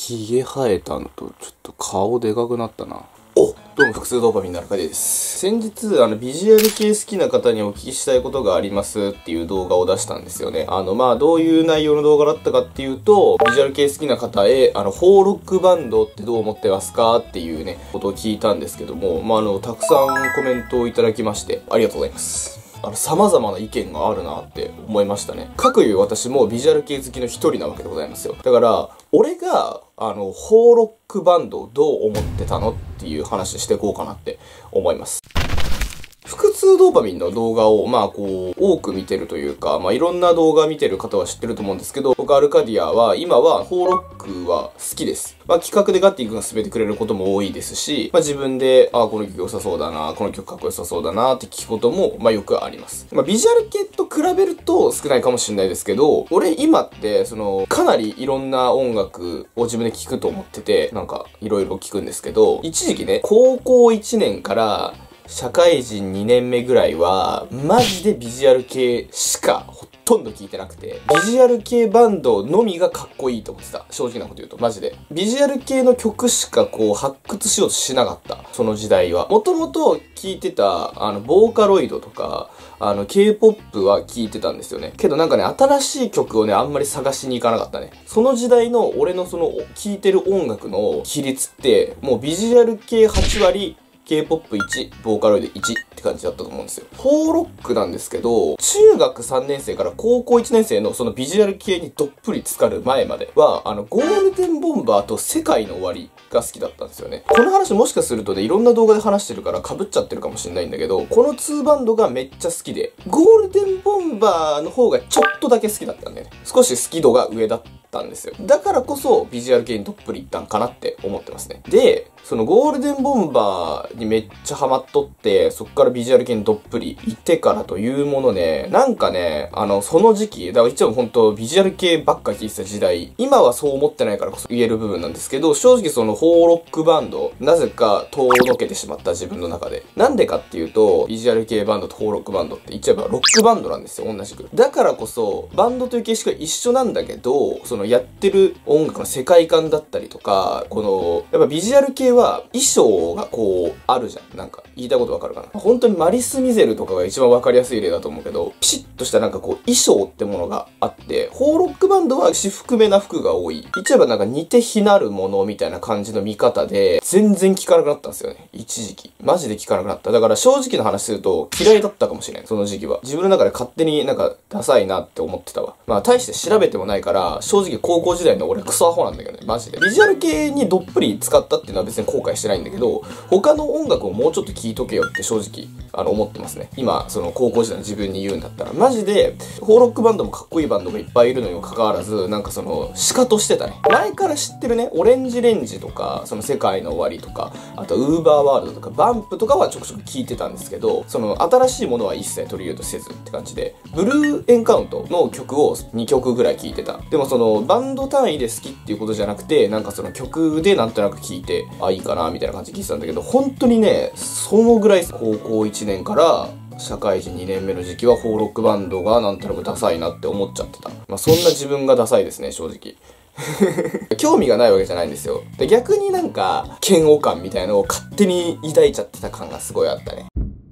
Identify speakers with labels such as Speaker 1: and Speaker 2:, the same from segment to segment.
Speaker 1: ひげ生えたんと、ちょっと顔でかくなったな。お、どうも、複数ドーパミンの中です。先日、ビジュアル系好きな方にお聞きしたいことがありますっていう動画を出したんですよね。どういう内容の動画だったかっていうと、ビジュアル系好きな方へ、ホーロックバンドってどう思ってますかっていうね、ことを聞いたんですけども、たくさんコメントをいただきまして、ありがとうございます。様々な意見があるなって思いましたね。かくいう私もビジュアル系好きの一人なわけでございますよ。だから、俺が、ホーロックバンドをどう思ってたのっていう話していこうかなって思います。腹痛ドーパミンの動画を、多く見てるというか、いろんな動画見てる方は知ってると思うんですけど、僕アルカディアは、今は、ホーロックは好きです。企画でガッティ君が進めてくれることも多いですし、自分で、この曲良さそうだな、この曲かっこよさそうだなって聞くことも、よくあります。ビジュアル系と比べると少ないかもしれないですけど、俺今って、かなりいろんな音楽を自分で聞くと思ってて、いろいろ聞くんですけど、一時期ね、高校1年から、社会人2年目ぐらいは、マジでビジュアル系しかほとんど聞いてなくて、ビジュアル系バンドのみがかっこいいと思ってた。正直なこと言うと、マジで。ビジュアル系の曲しか発掘しようとしなかった。その時代は。もともと聞いてた、ボーカロイドとか、K-POP は聞いてたんですよね。けど新しい曲をね、あんまり探しに行かなかったね。その時代の俺の聴いてる音楽の比率って、もうビジュアル系8割、K-POP1、ボーカロイド1って感じだったと思うんですよ。ホーロックなんですけど、中学3年生から高校1年生のそのビジュアル系にどっぷり浸かる前までは、ゴールデンボンバーと世界の終わりが好きだったんですよね。この話もしかするとね、いろんな動画で話してるから被っちゃってるかもしれないんだけど、この2バンドがめっちゃ好きで、ゴールデンボンバーの方がちょっとだけ好きだったんだよね。少し好き度が上だったんですよ。だからこそビジュアル系にどっぷりいったんかなって思ってますね。で、そのゴールデンボンバーにめっちゃハマっとって、そっからビジュアル系にどっぷり行ってからというものね、その時期、だから一応本当ビジュアル系ばっか聞いてた時代、今はそう思ってないからこそ言える部分なんですけど、正直ホーロックバンド、なぜか遠のけてしまった自分の中で。なんでかっていうと、ビジュアル系バンドとホーロックバンドって言っちゃえばロックバンドなんですよ、同じく。だからこそ、バンドという形式は一緒なんだけど、やってる音楽の世界観だったりとか、やっぱビジュアル系は衣装があるじゃん。言いたいことわかるかな。本当にマリス・ミゼルとかが一番わかりやすい例だと思うけど、ピシッとした衣装ってものがあって、ホーロックバンドは私服めな服が多い。言っちゃえば似て非なるものみたいな感じの見方で、全然聞かなくなったんですよね。一時期。マジで聞かなくなった。だから正直な話すると嫌いだったかもしれん。その時期は。自分の中で勝手にダサいなって思ってたわ。大して調べてもないから、正直高校時代の俺クソアホなんだけどね。マジで。ビジュアル系にどっぷり使ったっていうのは別に後悔してないんだけど、他の音楽をもうちょっと聴いとけよって正直、思ってますね。今、高校時代の自分に言うんだったら。マジで、ホーロックバンドもかっこいいバンドがいっぱいいるのにもかかわらず、シカトしてたね。前から知ってるね、オレンジレンジとか、世界の終わりとか、あと、ウーバーワールドとか、バンプとかはちょくちょく聞いてたんですけど、新しいものは一切取り入れようとせずって感じで、ブルーエンカウントの曲を2曲ぐらい聴いてた。でもバンド単位で好きっていうことじゃなくて、曲でなんとなく聴いて、いいかな、みたいな感じで聴いてたんだけど、本当にね、そのぐらい、高校1年から、社会人2年目の時期はホーロックバンドがなんとなくダサいなって思っちゃってた。そんな自分がダサいですね、正直。興味がないわけじゃないんですよ。で、逆に嫌悪感みたいのを勝手に抱いちゃってた感がすごいあったね。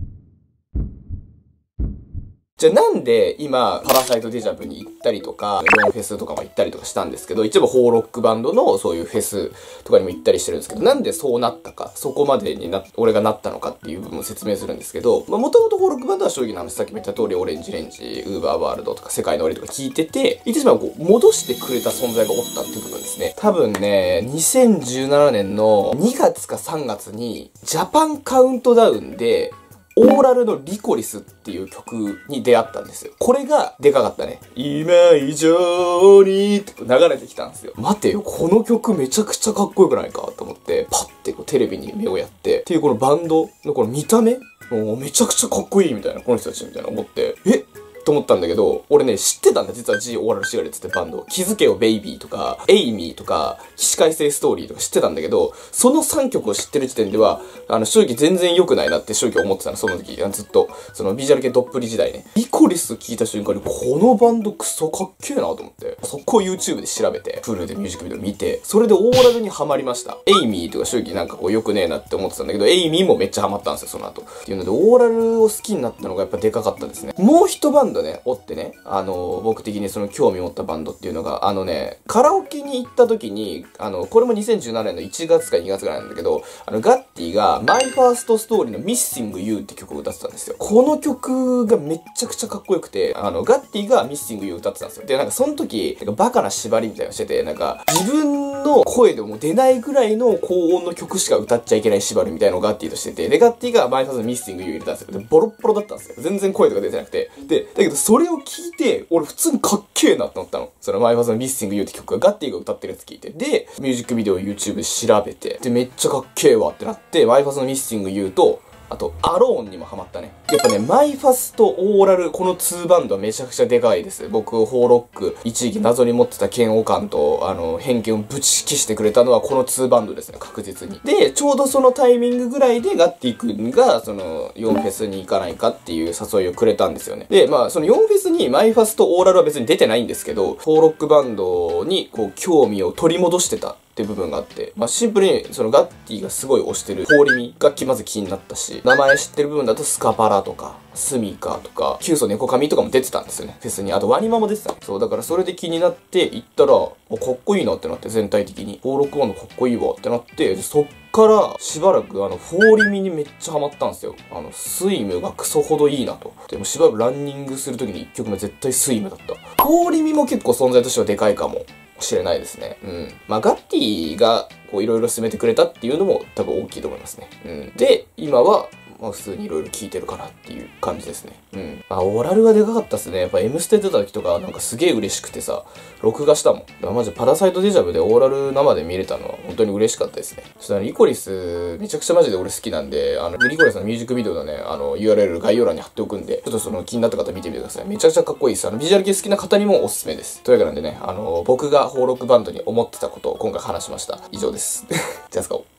Speaker 1: じゃあなんで今、パラサイトデジャブに行ったりとか、ロンフェスとかも行ったりとかしたんですけど、一部ホーロックバンドのそういうフェスとかにも行ったりしてるんですけど、なんでそうなったか、そこまでに俺がなったのかっていう部分を説明するんですけど、もともとホーロックバンドは正直な話、さっきも言った通り、オレンジレンジ、ウーバーワールドとか、世界の終わりとか聞いてて、言ってしまう戻してくれた存在がおったっていう部分ですね。多分ね、2017年の2月か3月に、ジャパンカウントダウンで、オーラルのリコリスっていう曲に出会ったんですよ。これがでかかったね。今以上にって流れてきたんですよ。待てよ、この曲めちゃくちゃかっこよくないかと思って、パッてテレビに目をやって、っていうこのバンドのこの見た目もうめちゃくちゃかっこいいみたいな、この人たちみたいな思って、 と思ったんだけど、俺ね、知ってたんだ、実は G オーラルシガレッツってバンド。気づけよベイビーとか、エイミーとか、起死回生ストーリーとか知ってたんだけど、その3曲を知ってる時点では、正直全然良くないなって正直思ってたの、その時。ずっと、そのビジュアル系どっぷり時代ね。リコリス聞いた瞬間に、このバンドクソかっけえなと思って、そこを YouTube で調べて、フルでミュージックビデオ見て、それでオーラルにハマりました。エイミーとか正直なんかこう良くねえなって思ってたんだけど、エイミーもめっちゃハマったんですよ、その後。っていうので、オーラルを好きになったのがやっぱでかかったですね。もう一バンドね、おってね、僕的にその興味持ったバンドっていうのが、カラオケに行った時に、これも2017年の1月か2月ぐらいなんだけど、ガッティが、マイファーストストーリーの Missing You って曲を歌ってたんですよ。この曲がめっちゃくちゃかっこよくて、ガッティが Missing You 歌ってたんですよ。で、なんかその時、なんかバカな縛りみたいなのしてて、なんか、自分の声でも出ないぐらいの高音の曲しか歌っちゃいけない縛りみたいなのをガッティとしてて、で、ガッティがマイファーストの Missing You 入れたんですよ。で、ボロッボロだったんですよ。全然声とか出てなくて。で、だけどそれを聞いて、俺普通にかっけえなって思ったの。そのマイファーストの Missing You って曲がガッティが歌ってるやつ聞いて。で、ミュージックビデオを YouTube で調べて、で、めっちゃかっけえわってなって、マイファーストの Missing You と、あと、アローンにもハマったね。やっぱね、マイファスとオーラル、この2バンドはめちゃくちゃでかいです。僕、ホーロック、一時期謎に持ってた嫌悪感と、偏見をぶち消してくれたのはこの2バンドですね、確実に。で、ちょうどそのタイミングぐらいでガッティ君が、4フェスに行かないかっていう誘いをくれたんですよね。で、まあ、その4フェスにマイファスとオーラルは別に出てないんですけど、ホーロックバンドに、こう、興味を取り戻してた。って部分があって、まあ、シンプルにそのガッティがすごい推してる氷見がまず気になったし、名前知ってる部分だとスカパラとか、スミカとか、キュウソネコカミとかも出てたんですよね、フェスに。あとワニマも出てた。そう、だからそれで気になって行ったら、かっこいいなってなって、全体的に。登録バンドかっこいいわってなって、そっからしばらくフォーリミにめっちゃハマったんですよ。スイムがクソほどいいなと。でもしばらくランニングするときに1曲目絶対スイムだった。フォーリミも結構存在としてはでかいかもしれないですね。うん。まあ、ガッティがこういろいろ進めてくれたっていうのも多分大きいと思いますね。うん。で、今は、まあ普通にいろいろ聞いてるかなっていう感じですね。うん。まあ、オーラルがでかかったっすね。やっぱ M ステ出た時とかなんかすげえ嬉しくてさ、録画したもん。だからマジパラサイトデジャブでオーラル生で見れたのは本当に嬉しかったですね。そしたらリコリス、めちゃくちゃマジで俺好きなんで、リコリスのミュージックビデオのね、URL 概要欄に貼っておくんで、ちょっとその気になった方見てみてください。めちゃくちゃかっこいいです。ビジュアル系好きな方にもおすすめです。というわけなんでね、僕がホーロックバンドに思ってたことを今回話しました。以上です。じゃあ、使おう。